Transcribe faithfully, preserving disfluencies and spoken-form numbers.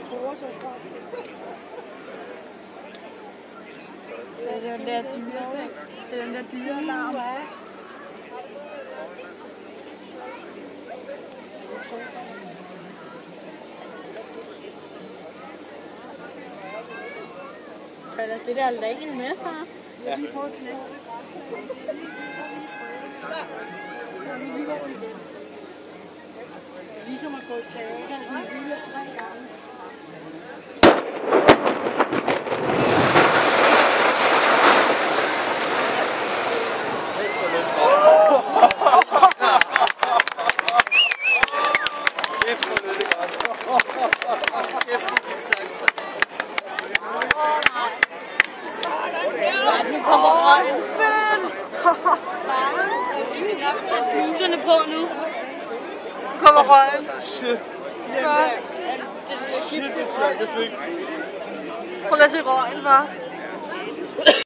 Det er den der dyre ting. Det er den der dyre larm. Falder det der lagen med, far? Ja. Ligesom at gå til teater i hele tre gange. Nu kommer røgen. Muserne på nu. Nu kommer røgen. Shit. Først. Shit, det er sjovt, det fik. Prøv at se røgen, hva'?